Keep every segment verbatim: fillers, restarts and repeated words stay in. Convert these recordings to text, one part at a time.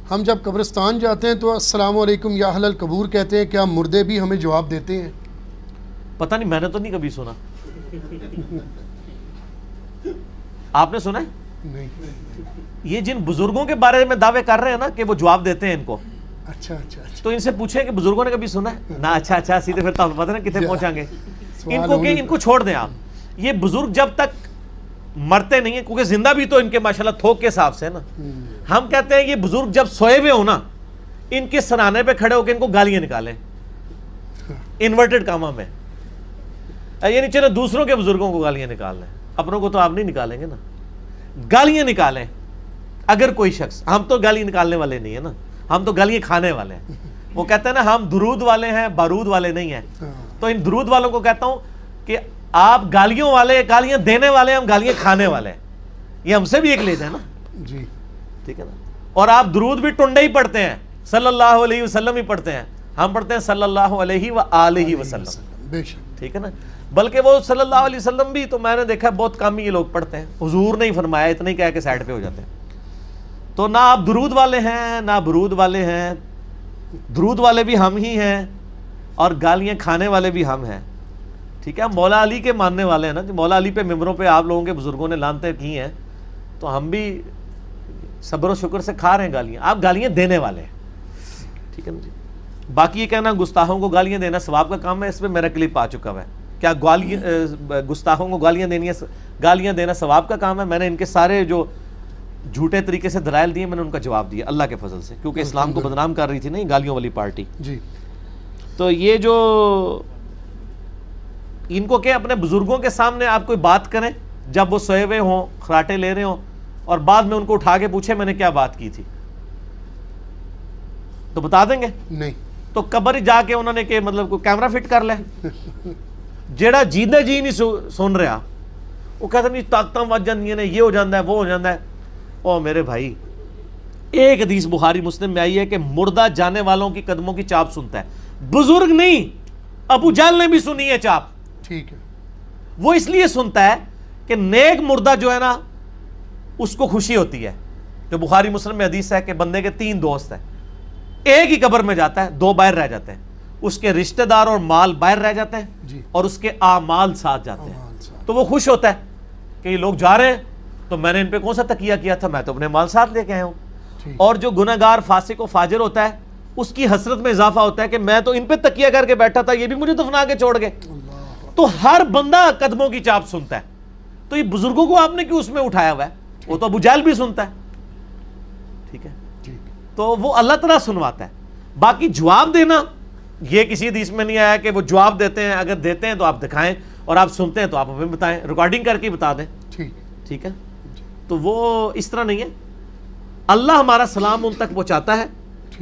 ہم جب قبرستان جاتے ہیں تو السلام علیکم یا اہل القبور کہتے ہیں، کیا مردے بھی ہمیں جواب دیتے ہیں؟ پتہ نہیں، میں نے تو نہیں کبھی سنا. آپ نے سنا ہے؟ نہیں. یہ جن بزرگوں کے بارے میں دعوے کر رہے ہیں نا کہ وہ جواب دیتے ہیں ان کو، اچھا اچھا اچھا تو ان سے پوچھیں کہ بزرگوں نے کبھی سنا ہے نا. اچھا اچھا سیدھے پھر تو پتہ نہیں کتنے پہنچیں گے. ان کو کہ ان کو چھوڑ دیں آپ. یہ بزرگ جب تک مرتے نہیں ہیں، کیونکہ زندہ بھی تو ان کے ماشاءاللہ تھوک کے حساب سے ہے نا. ہم کہتے ہیں یہ بزرگ جب سوئے ہوئے ہو نا، ان کے سرانے پہ کھڑے ہو کے ان کو گالیاں نکالیں. انورٹڈ کاما میں یعنی چلو دوسروں کے بزرگوں کو گالیاں نکال لیں، اپنوں کو تو آپ نہیں نکالیں گے نا. گالیاں نکالیں اگر کوئی شخص. ہم تو گالی نکالنے والے نہیں ہیں نا، ہم تو گالیاں کھانے والے ہیں. وہ کہتے ہیں نا ہم درود والے ہیں، بارود والے نہیں ہیں. تو ان درود والوں کو کہتا ہوں کہ آپ گالیوں والے، گالیاں دینے والے، ہم گالیاں کھانے والے ہیں. یہ ہم سے بھی ایک لیتے ہیں نا جی، ٹھیک ہے نا. اور آپ درود بھی ٹنڈے ہی پڑھتے ہیں، صلی اللہ علیہ وسلم ہی پڑھتے ہیں. ہم پڑھتے ہیں صلی اللہ علیہ وآلہ وسلم، بے شک. ٹھیک ہے نا. بلکہ وہ صلی اللہ علیہ وسلم بھی تو میں نے دیکھا بہت کم ہی یہ لوگ پڑھتے ہیں. حضور نے ہی فرمایا، اتنا ہی کہہ کے سائڈ پہ ہو جاتے ہیں. تو نہ آپ درود والے ہیں نہ برود والے ہیں. درود والے بھی ہم ہی ہیں اور گالیاں کھانے والے بھی ہم ہیں. ٹھیک ہے. مولا علی کے ماننے والے ہیں نا. مولا علی پہ ممبروں پہ آپ لوگوں کے بزرگوں نے لانتیں کی ہیں، تو ہم بھی صبر و شکر سے کھا رہے ہیں گالیاں. آپ گالیاں دینے والے ہیں، ٹھیک ہے نا جی. باقی یہ کہنا گستاخوں کو گالیاں دینا ثواب کا کام ہے، اس پہ میرا کلپ آ چکا ہے. کیا گالیاں گستاخوں کو گالیاں دینی گالیاں دینا ثواب کا کام ہے؟ میں نے ان کے سارے جو جھوٹے طریقے سے دلائل دیے میں نے ان کا جواب دیا اللہ کے فضل سے، کیونکہ اسلام کو بدنام کر رہی تھی نا یہ گالیوں والی پارٹی. جی. تو یہ جو ان کو کہ اپنے بزرگوں کے سامنے آپ کوئی بات کریں جب وہ سوئے ہوئے ہوں، خراٹے لے رہے ہوں، اور بعد میں ان کو اٹھا کے پوچھے میں نے کیا بات کی تھی، تو بتا دیں گے؟ نہیں. تو قبر ہی جا کے انہوں نے کہ مطلب کوئی کیمرہ فٹ کر لے. جیڑا جیندے جی نہیں سن رہا وہ کہتا نہیں طاقتاں وج جاندیاں نے، یہ ہو جاندہ ہے وہ ہو جاندہ ہے. او میرے بھائی، ایک حدیث بخاری مسلم میں آئی ہے کہ مردہ جانے والوں کی قدموں کی چاپ سنتا ہے. بزرگ نہیں، ابو جہل نے بھی سنی ہے چاپ. ٹھیک ہے. وہ اس لیے سنتا ہے کہ نیک مردہ جو ہے نا اس کو خوشی ہوتی ہے. جو بخاری مسلم میں حدیث ہے کہ بندے کے تین دوست ہیں، ایک ہی قبر میں جاتا ہے، دو باہر رہ جاتے ہیں. اس کے رشتہ دار اور مال باہر رہ جاتے ہیں جی. اور اس کے اعمال ساتھ جاتے ہیں. تو وہ خوش ہوتا ہے کہ یہ لوگ جا رہے ہیں تو میں نے ان پہ کون سا تقیہ کیا تھا، میں تو اپنے مال ساتھ لے کے آیا ہوں. اور جو گناہگار فاسق و فاجر ہوتا ہے اس کی حسرت میں اضافہ ہوتا ہے کہ میں تو ان پہ تقیہ کر کے بیٹھا تھا، یہ بھی مجھے دفنا کے چھوڑ گئے. تو ہر بندہ قدموں کی چاپ سنتا ہے. تو یہ بزرگوں کو آپ نے کیوں اس میں اٹھایا ہوا ہے؟ وہ تو ابو جہل بھی سنتا ہے. ٹھیک ہے. تو وہ اللہ تعالیٰ سنواتا ہے. باقی جواب دینا یہ کسی حدیث میں نہیں آیا کہ وہ جواب دیتے ہیں. اگر دیتے ہیں تو آپ دکھائیں، اور آپ سنتے ہیں تو آپ ہمیں بتائیں، ریکارڈنگ کر کے بتا دیں. ٹھیک ہے. تو وہ اس طرح نہیں ہے. اللہ ہمارا سلام ان تک پہنچاتا ہے.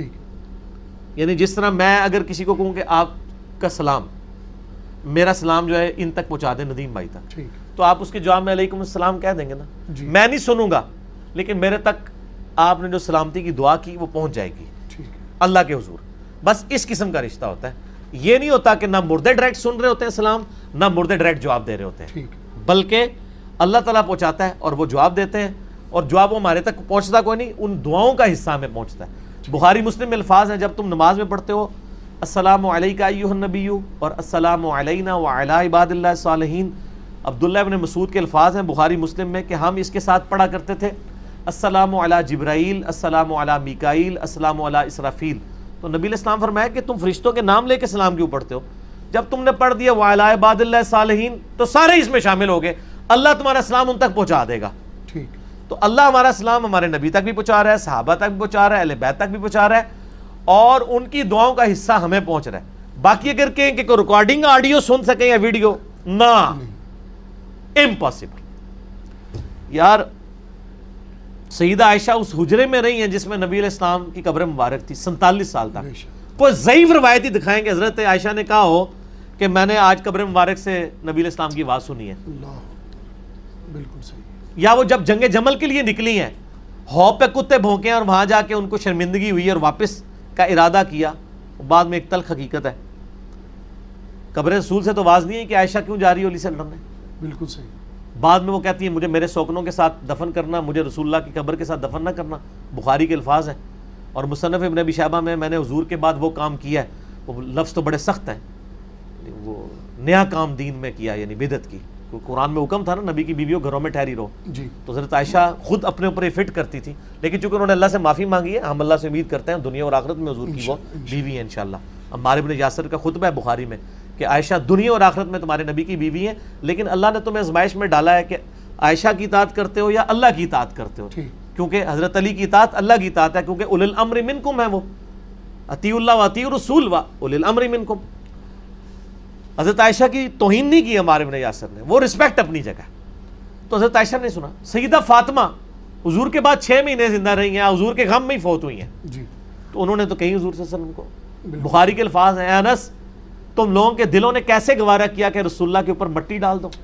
یعنی جس طرح میں اگر کسی کو کہوں کہ آپ کا سلام، میرا سلام جو ہے ان تک پہنچا دیں ندیم بھائی تک، تو آپ اس کے جواب میں علیکم السلام کہہ دیں گے نا. میں نہیں سنوں گا لیکن میرے تک آپ نے جو سلامتی کی دعا کی وہ پہنچ جائے گی اللہ کے حضور. بس اس قسم کا رشتہ ہوتا ہے. یہ نہیں ہوتا کہ نہ مردے ڈائریکٹ سن رہے ہوتے ہیں سلام، نہ مردے ڈائریکٹ جواب دے رہے ہوتے ہیں، بلکہ اللہ تعالیٰ پہنچاتا ہے اور وہ جواب دیتے ہیں. اور جواب وہ ہمارے تک پہنچتا کوئی نہیں، ان دعاؤں کا حصہ ہمیں پہنچتا ہے. بخاری مسلم میں الفاظ ہیں جب تم نماز میں پڑھتے ہو السلام علیکہ ایھا النبی اور السلام علینا وعلی عباد اللہ الصالحین. عبداللہ ابن مسعود کے الفاظ ہیں بخاری مسلم میں کہ ہم اس کے ساتھ پڑھا کرتے تھے السلام علی جبرائیل، السلام علی میکائیل، السلام علی اسرافیل. تو نبی علیہ السلام فرمایا کہ تم فرشتوں کے نام لے کے سلام کیوں پڑھتے ہو؟ جب تم نے پڑھ دیا وعلی عباد اللہ الصالحین تو سارے اس میں شامل ہو گئے. اللہ تمہارا سلام ان تک پہنچا دے گا. تو اللہ ہمارا سلام ہمارے نبی تک بھی پہنچا رہا ہے، صحابہ تک بھی پہنچا رہا ہے، اہل بیت تک بھی پہنچا رہا ہے، اور ان کی دعاؤں کا حصہ ہمیں پہنچ رہا ہے. باقی اگر کہیں کہ کوئی ریکارڈنگ آڈیو سن سکیں یا ویڈیو، نہ، امپاسبل. یار سیدہ عائشہ اس حجرے میں رہی ہیں جس میں نبی علیہ السلام کی قبر مبارک تھی سینتالیس سال تک. کوئی ضعیف روایتی دکھائیں کہ حضرت عائشہ نے کہا ہو کہ میں نے آج قبر مبارک سے نبی علیہ السلام کی آواز سنی ہے. بالکل صحیح. یا وہ جب جنگ جمل کے لیے نکلی ہیں، ہو پہ کتے بھونکے اور وہاں جا کے ان کو شرمندگی ہوئی اور واپس کا ارادہ کیا. بعد میں ایک تلخ حقیقت ہے، قبر رسول سے تو آواز نہیں ہے کہ عائشہ کیوں جا رہی ہو علیہ وسلم نے. بالکل صحیح. بعد میں وہ کہتی ہے مجھے میرے سوکنوں کے ساتھ دفن کرنا، مجھے رسول اللہ کی قبر کے ساتھ دفن نہ کرنا. بخاری کے الفاظ ہیں. اور مصنف ابن ابی شیبہ میں میں نے حضور کے بعد وہ کام کیا ہے، وہ لفظ تو بڑے سخت ہیں، وہ نیا کام دین میں کیا یعنی بدعت کی. قرآن میں حکم تھا نا نبی کی بیویوں گھروں میں ٹھہری رہو، جی تو حضرت عائشہ خود اپنے اوپر یہ فٹ کرتی تھی، لیکن چونکہ انہوں نے اللہ سے معافی مانگی ہے، ہم اللہ سے امید کرتے ہیں دنیا اور آخرت میں حضور کی وہ بیوی ہے انشاءاللہ. عمار بن یاسر کا خطبہ ہے بخاری میں کہ عائشہ دنیا اور آخرت میں تمہارے نبی کی بیوی ہے، لیکن اللہ نے تمہیں آزمائش میں ڈالا ہے کہ عائشہ کی اطاعت کرتے ہو یا اللہ کی اطاعت کرتے ہو، کیونکہ حضرت علی کی اطاعت اللہ کی اطاعت ہے، کیونکہ اولی الامر منکم ہے، وہ اطیعوا اللہ و اطیعوا الرسول و اولی الامر منکم. حضرت عائشہ کی توہین نہیں کی عمار بن یاسر نے، وہ رسپیکٹ اپنی جگہ. تو حضرت عائشہ نے سنا سیدہ فاطمہ حضور کے بعد چھ مہینے زندہ رہی ہیں، حضور کے غم میں ہی فوت ہوئی ہیں، جی تو انہوں نے تو کہیں حضور صلی اللہ علیہ وسلم کو، بخاری کے الفاظ ہیں، اے انس تم لوگوں کے دلوں نے کیسے گوارا کیا کہ رسول اللہ کے اوپر مٹی ڈال دو.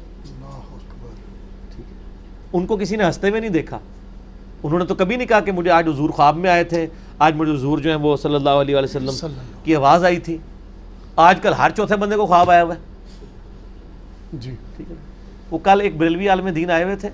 ان کو کسی نے ہنستے ہوئے نہیں دیکھا، انہوں نے تو کبھی نہیں کہا کہ مجھے آج حضور خواب میں آئے تھے، آج مجھے حضور جو ہیں وہ صلی اللہ علیہ وسلم کی آواز آئی تھی. آج کل ہر چوتھے بندے کو خواب آیا ہوا ہے. جی ٹھیک ہے. وہ کل ایک بریلوی عالم دین آئے ہوئے تھے،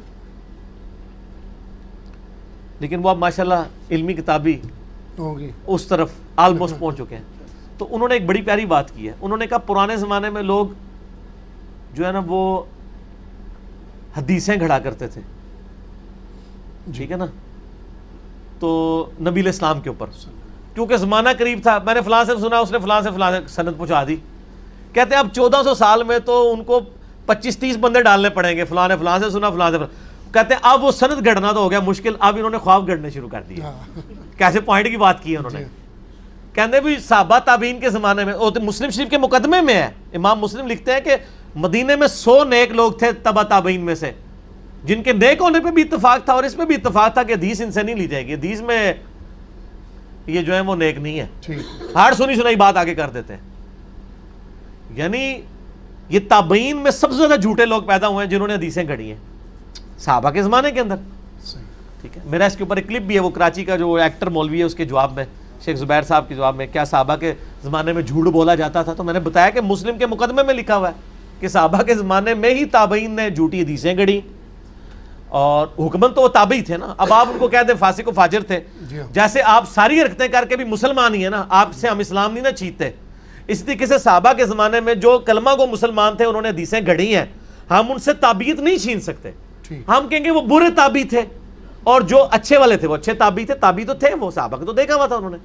لیکن وہ اب ماشاءاللہ علمی کتابی اس طرف آلموسٹ پہنچ چکے ہیں. تو انہوں نے ایک بڑی پیاری بات کی ہے، انہوں نے کہا پرانے زمانے میں لوگ جو ہے نا وہ حدیثیں گھڑا کرتے تھے، ٹھیک ہے نا، تو نبی علیہ السلام کے اوپر، کیونکہ زمانہ قریب تھا، میں نے فلاں سے سنا، اس نے فلاں سے فلاں سے سند پہنچا دی. کہتے ہیں اب چودہ سو سال میں تو ان کو پچیس تیس بندے ڈالنے پڑیں گے، فلاں نے فلاں سے سنا، فلاں سے فلاں. کہتے ہیں اب وہ سند گھڑنا تو ہو گیا مشکل، اب انہوں نے خواب گھڑنے شروع کر دیے. کیسے پوائنٹ کی بات کی ہے انہوں نے، کہتے بھی صحابہ تابعین کے زمانے میں، مسلم شریف کے مقدمے میں ہے، امام مسلم لکھتے ہیں کہ مدینے میں سو نیک لوگ تھے تبع تابعین میں سے، جن کے نیک ہونے پہ بھی اتفاق تھا اور اس پہ بھی اتفاق تھا کہ حدیث ان سے نہیں لی جائے گی، حدیث میں یہ جو ہے وہ نیک نہیں ہے، ہار سنی سنائی بات آگے کر دیتے ہیں. یعنی یہ تابعین میں سب سے زیادہ جھوٹے لوگ پیدا ہوئے ہیں جنہوں نے حدیثیں گھڑی ہیں صحابہ کے زمانے کے اندر. ٹھیک ہے، میرا اس کے اوپر ایک کلپ بھی ہے، وہ کراچی کا جو ایکٹر مولوی ہے اس کے جواب میں، شیخ زبیر صاحب کے جواب میں، کیا صحابہ کے زمانے میں جھوٹ بولا جاتا تھا، تو میں نے بتایا کہ مسلم کے مقدمے میں لکھا ہوا ہے کہ صحابہ کے زمانے میں ہی تابعین نے جھوٹی حدیثیں گھڑی، اور حکمن تو وہ تابعی تھے نا. اب آپ ان کو کہہ دیں فاسق و فاجر تھے، جیسے آپ ساری حرکتیں کر کے بھی مسلمان ہی ہیں نا، آپ سے ہم اسلام نہیں نہ چھینتے. اس طریقے سے صحابہ کے زمانے میں جو کلمہ کو مسلمان تھے انہوں نے حدیثیں گھڑی ہیں، ہم ان سے تابعیت نہیں چھین سکتے. ہم کہیں گے وہ برے تابعی تھے اور جو اچھے والے تھے وہ اچھے تابعی تھے، تابعی تو تھے، وہ صحابہ کو تو دیکھا ہوا تھا انہوں نے.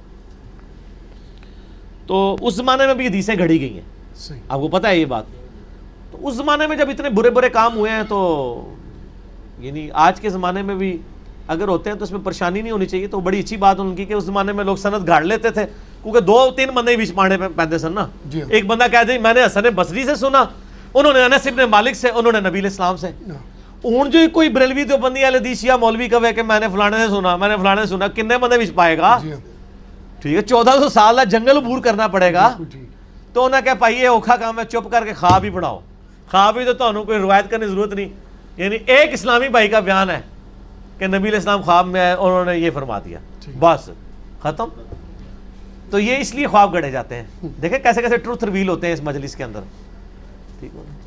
تو اس زمانے میں بھی حدیثیں گھڑی گئی ہیں، آپ کو پتہ ہے یہ بات. تو اس زمانے میں جب اتنے برے برے کام ہوئے ہیں تو یعنی آج کے زمانے میں بھی اگر ہوتے ہیں تو اس میں پریشانی نہیں ہونی چاہیے. تو بڑی اچھی بات ان کی کہ اس زمانے میں لوگ سند گھاڑ لیتے تھے، کیونکہ دو تین بندے بیچ پاڑے پہنتے سن نا. ایک بندہ کہہ دیں میں نے حسن بصری سے سنا، انہوں نے انس ابن مالک سے، انہوں نے نبی علیہ السلام سے. اون جو کوئی بریلوی دیوبندی والے حدیث یا مولوی کہے کہ میں نے فلانے سے سنا، میں نے فلانے سے سنا، کتنے بندے بیچ پائے گا؟ ٹھیک ہے، چودہ سو سال جنگل عبور کرنا پڑے گا. تو انہیں کہا بھائی یہ اوکھا کام ہے، چپ کر کے خواب ہی پڑھاؤ. خواب ہی تو تمہیں کوئی روایت کرنے کی ضرورت نہیں. یعنی ایک اسلامی بھائی کا بیان ہے کہ نبی علیہ السلام خواب میں آئے، انہوں نے یہ فرما دیا، بس ختم. تو یہ اس لیے خواب گڑے جاتے ہیں. دیکھیں کیسے کیسے ٹروتھ ریویل ہوتے ہیں اس مجلس کے اندر. ٹھیک ہے.